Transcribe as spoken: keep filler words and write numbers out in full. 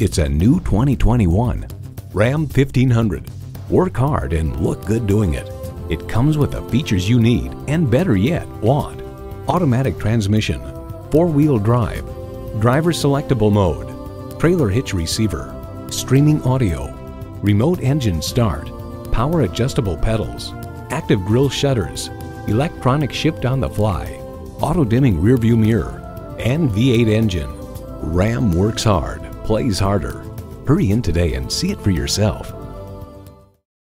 It's a new twenty twenty-one Ram fifteen hundred. Work hard and look good doing it. It comes with the features you need and, better yet, want. Automatic transmission, four-wheel drive, driver selectable mode, trailer hitch receiver, streaming audio, remote engine start, power adjustable pedals, active grille shutters, electronic shift on the fly, auto dimming rear view mirror, and V eight engine. Ram works hard, plays harder. Hurry in today and see it for yourself.